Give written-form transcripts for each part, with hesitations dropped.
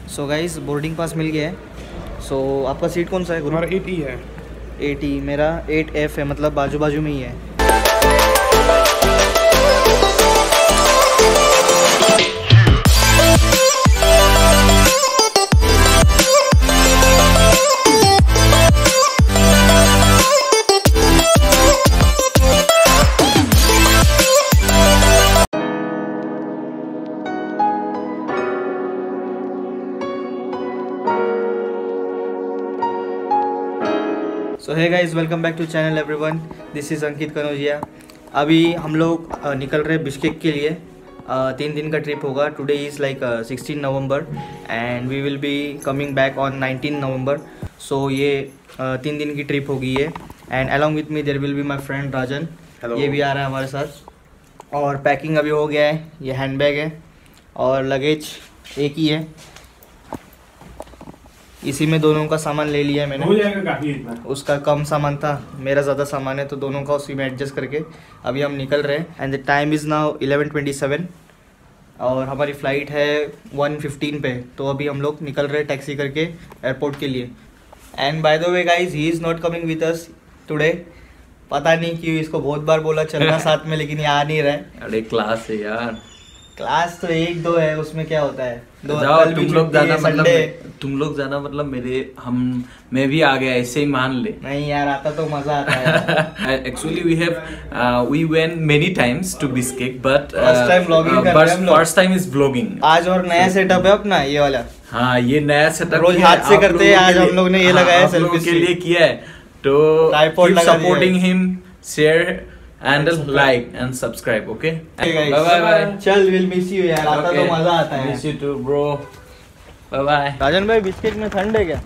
So guys boarding pass मिल गया है। सो आपका सीट कौन सा है? हमारा 8E है। 8E, मेरा 8F है, मतलब बाजू बाजू में ही है। So hey guys, welcome back to channel everyone, this is Ankit Kanojia. अभी हम लोग निकल रहे हैं बिश्केक के लिए। 3 दिन का ट्रिप होगा। Today is like 16 November and we will be coming back on 19 November. So ये 3 दिन की ट्रिप होगी ये। And along with me there will be my friend Rajan. ये भी आ रहा है हमारे साथ। और पैकिंग अभी हो गया है। ये हैंडबैग है और लगेज एक ही है। इसी में दोनों का सामान ले लिया है मैंने। हो जाएगा काफी इतना। उसका कम सामान था, मेरा ज़्यादा सामान है, तो दोनों का उसी में एडजस्ट करके अभी हम निकल रहे हैं। And the time is now 11:27 और हमारी फ़्लाइट है 1:15 पे। तो अभी हम लोग निकल रहे हैं टैक्सी करके एयरपोर्ट के लिए। And by the way guys, he is not coming with us today. पता नहीं क्यों, इसको बहुत बार बोला चलना साथ में, लेकिन ये आ नहीं रहा है। अरे क्लास है यार। क्लास तो 1-2 है, उसमें क्या होता है। जाओ, तुम लोग जाना मतलब मैं भी आ गया, ऐसे ही मान ले। नहीं यार, आता तो मजा आता है। Actually we went many times to Bishkek, but First time vlogging कर रहे हैं हम लोग। first time is vlogging। आज और नया सेटअप है अपना, ये वाला। हाँ, ये नया सेटअप रोज हाथ से करते हैं, आज हम लोग ने ये लगाया सेल्फी के लिए किया है। तो keep supporting him, share and like and subscribe, okay? Bye bye। चल, we'll miss you यार, आता तो मजा आता है। Miss you too bro। Bye bye। राजन भाई, बिस्किट में ठंड है क्या?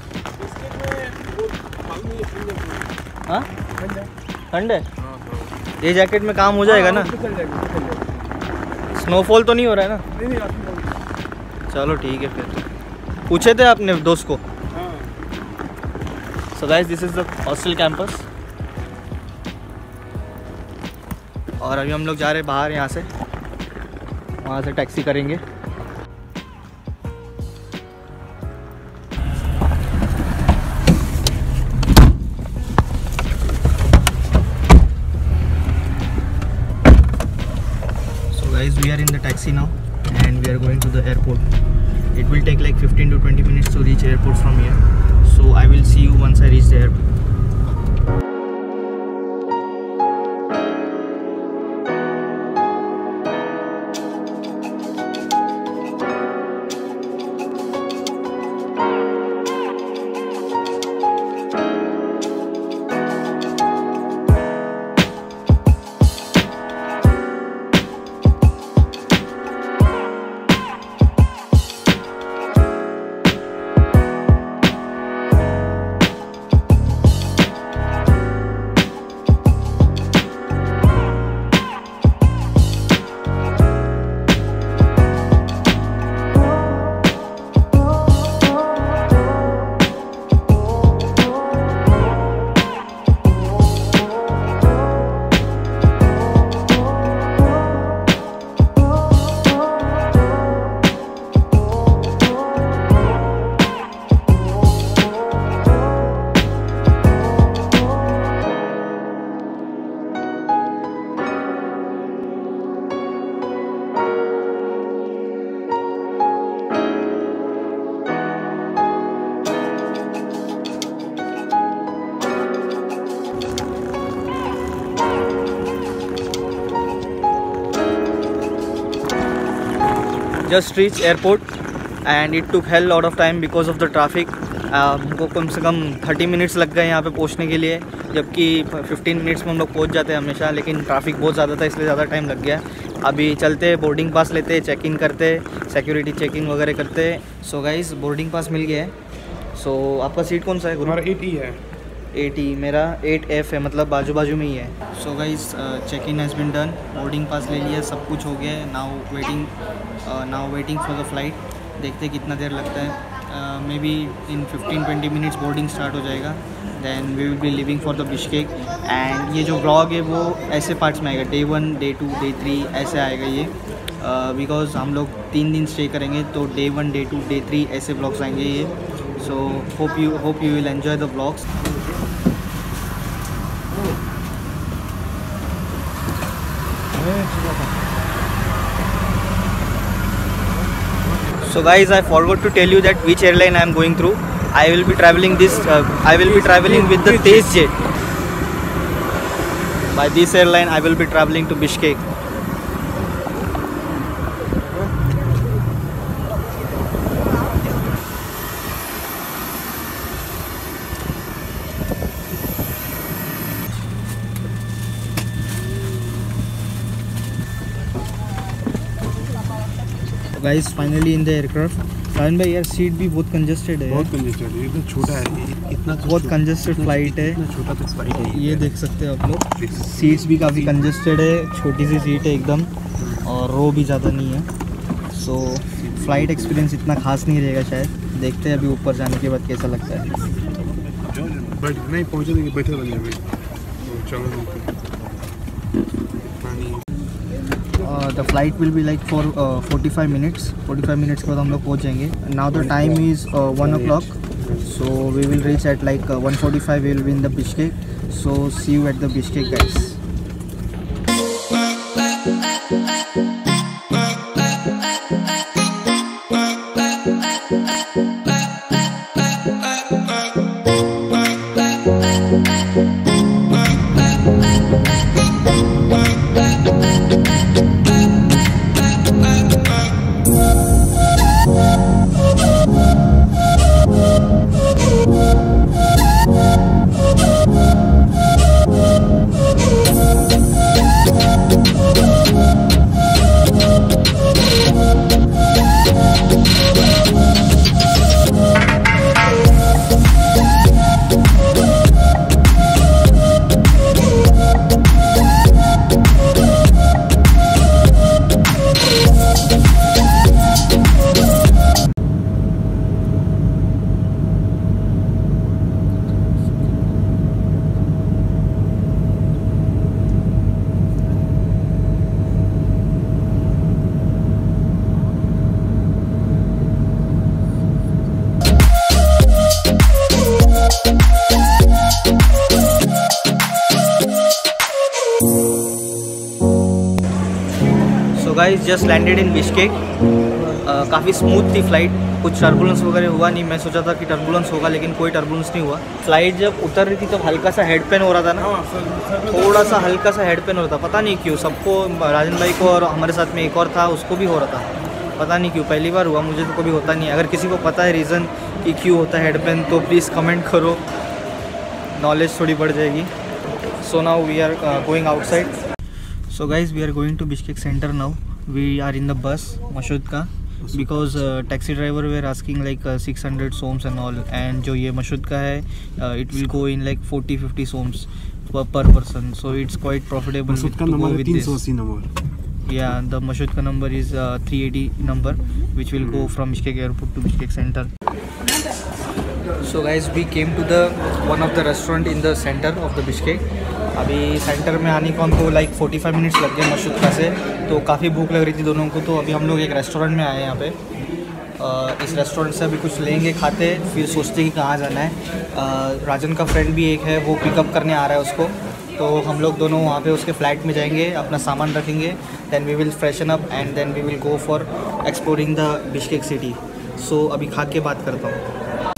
हाँ, ठंड है। ये जैकेट में काम हो जाएगा ना? स्नोफॉल तो नहीं हो रहा है ना? चलो ठीक है फिर। पूछे थे आपने दोस्त को? So guys, this is the hostel campus. और अभी हम लोग जा रहे हैं बाहर, यहाँ से वहाँ से टैक्सी करेंगे। So guys, we are in the taxi now and we are going to the airport. It will take like 15 to 20 minutes to reach airport from here. So I will see you once I reach the airport. Just reached airport and it took hell lot of time because of the traffic। हमको कम से कम 30 minutes लग गए यहाँ पे पहुँचने के लिए, जबकि 15 मिनट्स में हम लोग पहुँच जाते हैं हमेशा, लेकिन ट्रैफिक बहुत ज़्यादा था इसलिए ज़्यादा टाइम लग गया। अभी चलते, बोर्डिंग पास लेते, चेक इन करते, सिक्योरिटी चेकिंग वगैरह करते। सो गाइस, बोर्डिंग पास मिल गया है। सो आपका सीट कौन सा है? हमारा 8E है। 8E, मेरा 8F है, मतलब बाजू बाजू में ही है। So guys, check in has been done, boarding pass ले लिया, सब कुछ हो गया है। Now waiting for the flight. देखते कितना देर लगता है। Maybe in 15-20 minutes boarding start हो जाएगा then we will be leaving for the Bishkek. And ये जो ब्लॉग है वो ऐसे पार्ट्स में आएगा, डे 1, डे 2, डे 3 ऐसे आएगा ये, बिकॉज हम लोग 3 दिन स्टे करेंगे तो डे 1, डे 2, डे 3 ऐसे ब्लॉग्स आएंगे ये। So hope you will enjoy the blogs. So guys, I forgot to tell you that which airline I am going through. I will be traveling with the TasteJet. By this airline I will be traveling to Bishkek. Guys, finally in the aircraft. साइन भाई यार seat भी बहुत congested है, बहुत congested है, इतना छोटा है, इतना बहुत कंजेस्टेड फ्लाइट है, इतना छोटा तो फ्लाइट है। ये देख सकते हो आप लोग, सीट्स भी काफ़ी कंजेस्टेड है, छोटी सी सीट है एकदम, और रो भी ज़्यादा नहीं है। सो फ्लाइट एक्सपीरियंस इतना खास नहीं रहेगा शायद, देखते हैं अभी ऊपर जाने के बाद कैसा लगता है। नहीं पहुँचेंगे, बैठे बनेंगे, चलो। The flight will be like for 45 minutes. 45 minutes के बाद हम लोग पहुँच जाएंगे। Now the time is 1 o'clock. So we will reach at like 1:45. We will be in the Bishkek. So see you at the Bishkek, guys. Guys just landed in Bishkek. काफ़ी smooth थी flight, कुछ turbulence वगैरह हुआ नहीं। मैं सोचा था कि टर्बुलेंस होगा लेकिन कोई टर्बुलेंस नहीं हुआ। फ्लाइट जब उतर रही थी तो हल्का सा हेड पेन हो रहा था ना, थोड़ा सा हल्का सा हेड पेन हो रहा था, पता नहीं क्यों। सबको, राजन भाई को और हमारे साथ में एक और था, उसको भी हो रहा था, पता नहीं क्यों। पहली बार हुआ, मुझे तो कभी होता नहीं है। अगर किसी को पता है रीज़न कि क्यों होता है हेड पेन तो प्लीज़ कमेंट करो, नॉलेज थोड़ी बढ़ जाएगी। So now we are going outside. So guys we are going to Bishkek centre now. We are in the bus, मशूद का, because taxi driver were asking like 600 soms and all, and जो ये मशूद का है it will go in like 40-50 soms per person, so it's quite profitable to go with this. Yeah, the Masud का number is 380 number, which will go from Bishkek airport to Bishkek center. So guys, we came to the one of the restaurant in the center of the Bishkek. अभी centre में आने को हमको like 45 minutes लग गए मशूद से, तो काफ़ी भूख लग रही थी दोनों को। तो अभी हम लोग एक रेस्टोरेंट में आए हैं यहाँ पे। इस रेस्टोरेंट से अभी कुछ लेंगे, खाते, फिर सोचते कि कहाँ जाना है। राजन का फ्रेंड भी एक है, वो पिकअप करने आ रहा है उसको, तो हम लोग दोनों वहाँ पे उसके फ्लैट में जाएंगे, अपना सामान रखेंगे, then we will freshen up and then we will go for exploring the Bishkek city. So अभी खा के बात करता हूँ।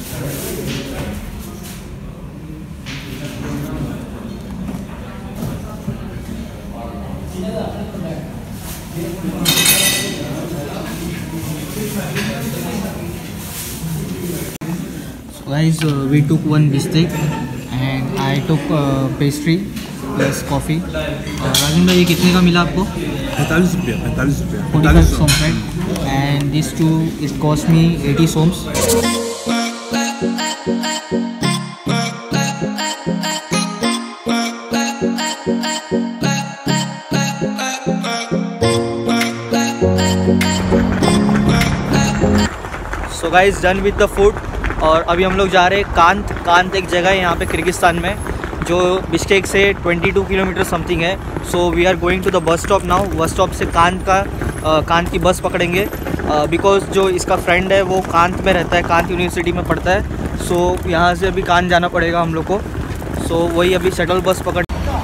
Guys, we took one bistec and I took pastry plus coffee. राजन भाई ये कितने का मिला आपको? 45 रुपये। 45 soms, right? And these two it cost me 80 soms. So guys, done with the food. और अभी हम लोग जा रहे हैं कांत एक जगह है यहाँ पे किर्गिस्तान में, जो बिश्केक से 22 किलोमीटर समथिंग है। So we are going to the bus stop now. Bus stop से कांत की बस पकड़ेंगे, बिकॉज जो इसका फ्रेंड है वो कांत में रहता है, कांत यूनिवर्सिटी में पढ़ता है। सो यहाँ से अभी कांत जाना पड़ेगा हम लोग को। सो वही अभी शटल बस पकड़।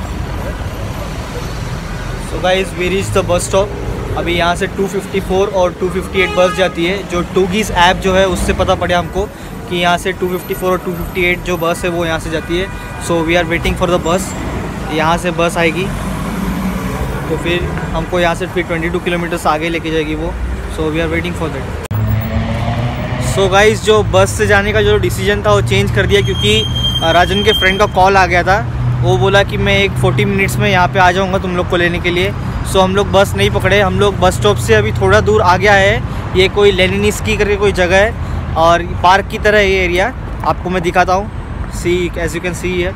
So guys we reach the bus stop. अभी यहाँ से 254 और 258 बस जाती है। जो टूगीज़ ऐप जो है उससे पता पड़ा हमको कि यहाँ से 254 और 258 जो बस है वो यहाँ से जाती है। So we are waiting for the bus. यहाँ से बस आएगी तो फिर हमको यहाँ से फिर 22 किलोमीटर्स आगे लेके जाएगी वो। So we are waiting for that. So guys जो बस से जाने का जो डिसीजन था वो चेंज कर दिया, क्योंकि राजन के फ्रेंड का कॉल आ गया था। वो बोला कि मैं एक 40 मिनट्स में यहाँ पे आ जाऊँगा तुम लोग को लेने के लिए। सो हम लोग बस नहीं पकड़े। हम लोग बस स्टॉप से अभी थोड़ा दूर आ गया है। ये कोई लेनिनिस्की करके कोई जगह है और पार्क की तरह है ये एरिया। आपको मैं दिखाता हूँ। See as you can see है,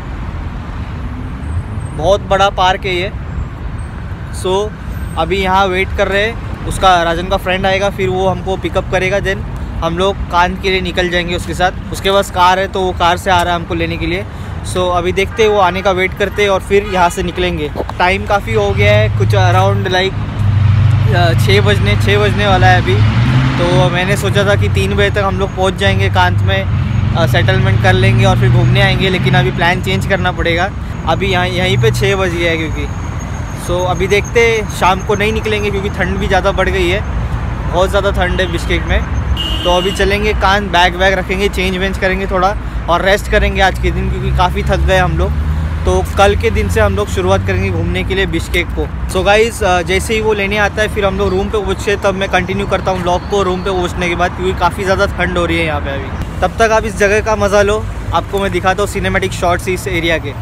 बहुत बड़ा पार्क है ये। सो अभी यहाँ वेट कर रहे हैं, उसका राजन का फ्रेंड आएगा फिर वो हमको पिकअप करेगा। देन हम लोग कांत के लिए निकल जाएंगे उसके साथ। उसके पास कार है तो वो कार से आ रहा है हमको लेने के लिए। सो अभी देखते हैं, वो आने का वेट करते हैं और फिर यहाँ से निकलेंगे। टाइम काफ़ी हो गया है, कुछ अराउंड लाइक 6 बजने वाला है अभी। तो मैंने सोचा था कि 3 बजे तक हम लोग पहुँच जाएंगे कांत में, सेटलमेंट कर लेंगे और फिर घूमने आएंगे। लेकिन अभी प्लान चेंज करना पड़ेगा। अभी यहीं पे 6 बज गया है क्योंकि। सो अभी देखते, शाम को नहीं निकलेंगे क्योंकि ठंड भी ज़्यादा बढ़ गई है, बहुत ज़्यादा ठंड है बिश्केक में। तो अभी चलेंगे कांत, बैग रखेंगे, चेंज वेंज करेंगे थोड़ा और रेस्ट करेंगे आज के दिन, क्योंकि काफ़ी थक गए हम लोग। तो कल के दिन से हम लोग शुरुआत करेंगे घूमने के लिए बिश्केक को। सो गाइस जैसे ही वो लेने आता है फिर हम लोग रूम पे पहुँचे, तब मैं कंटिन्यू करता हूँ व्लॉग को रूम पे पहुँचने के बाद, क्योंकि काफ़ी ज़्यादा ठंड हो रही है यहाँ पे अभी। तब तक आप इस जगह का मज़ा लो। आपको मैं दिखाता हूँ सिनेमैटिक शॉट्स इस एरिया के।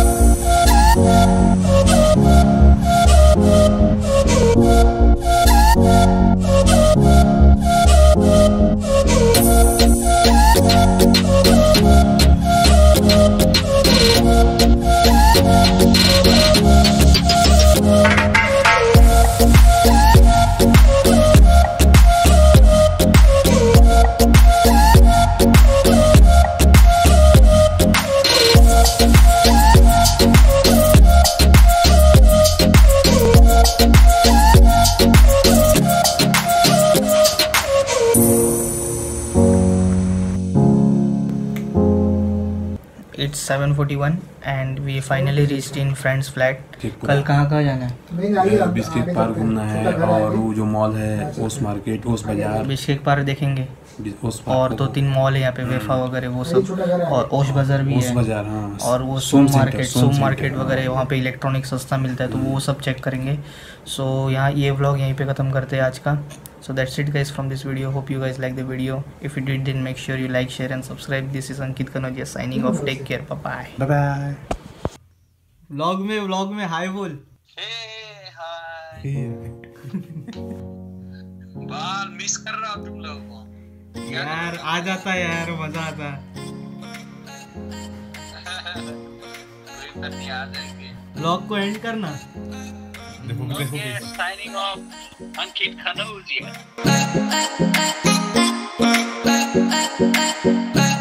It's 7:41 and we finally reached in friend's flat. कल कहाँ जाना है? बिश्केक पार्क घूमना है और वो जो मॉल है ओस मार्केट, ओस बाजार, बिश्केक पार्क देखेंगे और 2-3 मॉल है यहाँ पे, वेफा वगैरह वो सब, और ओश बाजार भी है। हाँ। और वो सोम मार्केट वगैरह, वहाँ पे इलेक्ट्रॉनिक सस्ता मिलता है तो वो सब चेक करेंगे। सो यहाँ ये व्लॉग यहीं पे ख़त्म करते हैं आज का। So that's it guys from this video. Hope you guys like the video. If you did, then make sure you like, share and subscribe. This is Ankit Kanojiya signing off. Take care. Bye bye. Vlog में hi बोल। Hey hi. बाल miss कर रहा हूँ तुम लोगों को। यार आ जाता है यार, मजा आता। कोई बात नहीं, आ जाएंगे। व्लॉग को एंड करना। Signing off, Ankit Kanojiya.